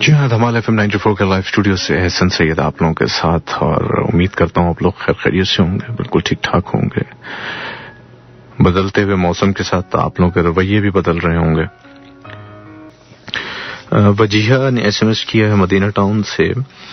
जी हाँ, धमाल FM 94 के live studio से एहसन सैयद आप लोगों के साथ, और उम्मीद करता हूँ आप लोग खैरियत से होंगे, बिल्कुल ठीक ठाक होंगे। बदलते हुए मौसम के साथ आप लोगों के रवैये भी बदल रहे होंगे। वजीहा ने SMS किया है मदीना टाउन से।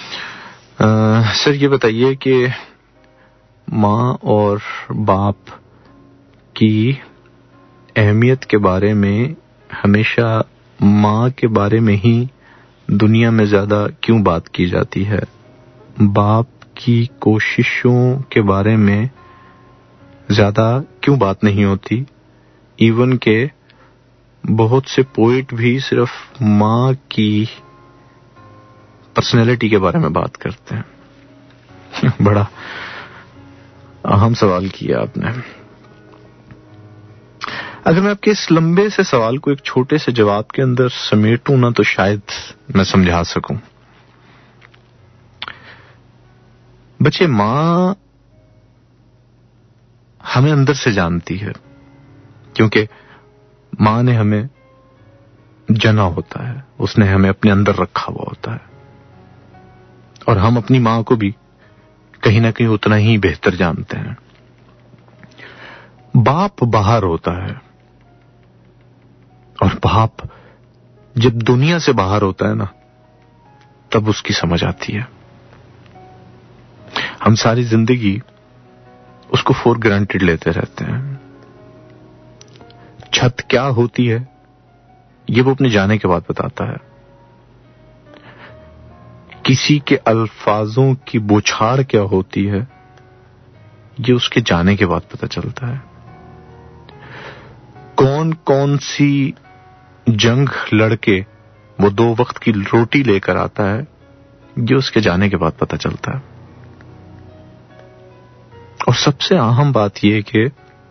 सर ये बताइए कि माँ और बाप की अहमियत के बारे में हमेशा माँ के बारे में ही दुनिया में ज्यादा क्यों बात की जाती है, बाप की कोशिशों के बारे में ज्यादा क्यों बात नहीं होती। इवन के बहुत से पोइट भी सिर्फ माँ की पर्सनैलिटी के बारे में बात करते हैं। बड़ा अहम सवाल किया आपने। अगर मैं आपके इस लंबे से सवाल को एक छोटे से जवाब के अंदर समेटूं ना, तो शायद मैं समझा सकूं। बच्चे, मां हमें अंदर से जानती है, क्योंकि मां ने हमें जना होता है, उसने हमें अपने अंदर रखा हुआ होता है, और हम अपनी मां को भी कहीं ना कहीं उतना ही बेहतर जानते हैं। बाप बाहर होता है, और बाप जब दुनिया से बाहर होता है ना, तब उसकी समझ आती है। हम सारी जिंदगी उसको फॉर ग्रांटेड लेते रहते हैं। छत क्या होती है ये वो अपने जाने के बाद बताता है। किसी के अल्फाजों की बौछार क्या होती है ये उसके जाने के बाद पता चलता है। कौन कौन सी जंग लड़के वो 2 वक्त की रोटी लेकर आता है ये उसके जाने के बाद पता चलता है। और सबसे अहम बात यह कि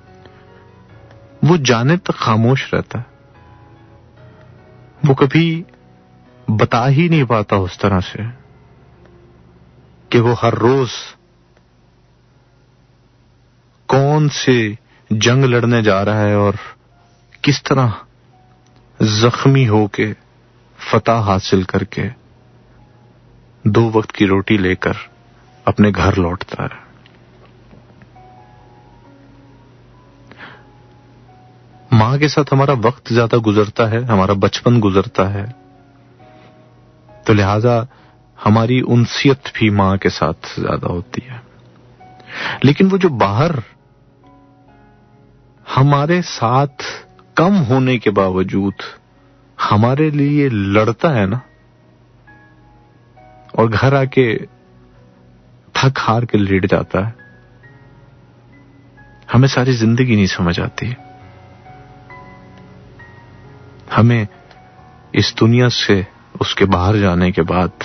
वो जाने तक खामोश रहता है, वो कभी बता ही नहीं पाता उस तरह से कि वो हर रोज कौन से जंग लड़ने जा रहा है और किस तरह जख्मी होके फतह हासिल करके 2 वक्त की रोटी लेकर अपने घर लौटता है। मां के साथ हमारा वक्त ज्यादा गुजरता है, हमारा बचपन गुजरता है, तो लिहाजा हमारी उनसियत भी मां के साथ ज्यादा होती है। लेकिन वो जो बाहर हमारे साथ कम होने के बावजूद हमारे लिए लड़ता है ना, और घर आके थक हार के लेट जाता है, हमें सारी जिंदगी नहीं समझ आती। हमें इस दुनिया से उसके बाहर जाने के बाद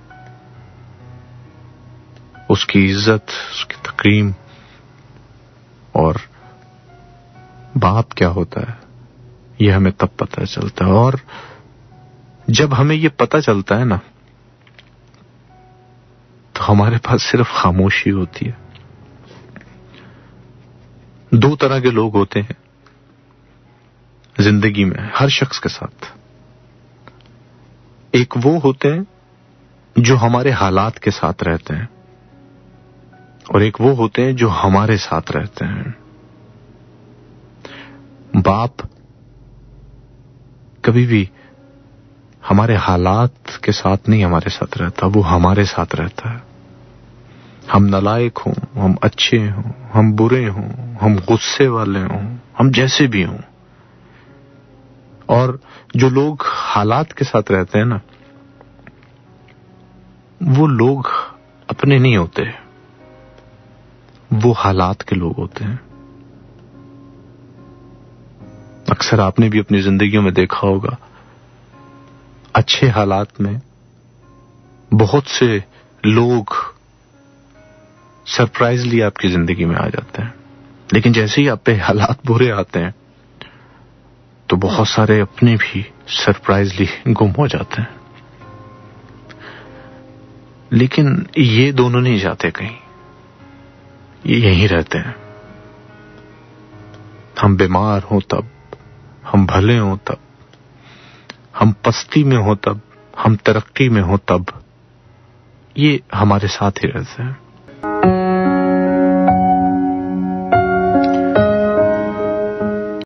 उसकी इज्जत, उसकी तकरीम और बाप क्या होता है ये हमें तब पता चलता है। और जब हमें ये पता चलता है ना, तो हमारे पास सिर्फ खामोशी होती है। 2 तरह के लोग होते हैं जिंदगी में हर शख्स के साथ। एक वो होते हैं जो हमारे हालात के साथ रहते हैं, और एक वो होते हैं जो हमारे साथ रहते हैं। बाप कभी भी हमारे हालात के साथ नहीं हमारे साथ रहता, वो हमारे साथ रहता है। हम नालायक हों, हम अच्छे हों, हम बुरे हों, हम गुस्से वाले हों, हम जैसे भी हों। और जो लोग हालात के साथ रहते हैं ना, वो लोग अपने नहीं होते, वो हालात के लोग होते हैं। अक्सर आपने भी अपनी जिंदगियों में देखा होगा, अच्छे हालात में बहुत से लोग सरप्राइजली आपकी जिंदगी में आ जाते हैं, लेकिन जैसे ही आप पे हालात बुरे आते हैं तो बहुत सारे अपने भी सरप्राइजली गुम हो जाते हैं। लेकिन ये दोनों नहीं जाते कहीं, ये यहीं रहते हैं। हम बीमार हों तब, हम भले हों तब, हम पस्ती में हों तब, हम तरक्की में हो तब, ये हमारे साथ ही रहते हैं।